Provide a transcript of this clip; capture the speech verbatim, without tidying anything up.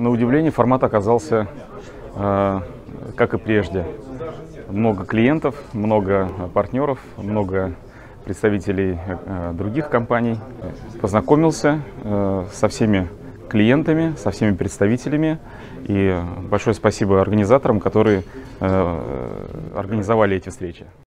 На удивление, формат оказался, э, как и прежде. Много клиентов, много партнеров, много представителей э, других компаний. Познакомился э, со всеми клиентами, со всеми представителями. И большое спасибо организаторам, которые э, организовали эти встречи.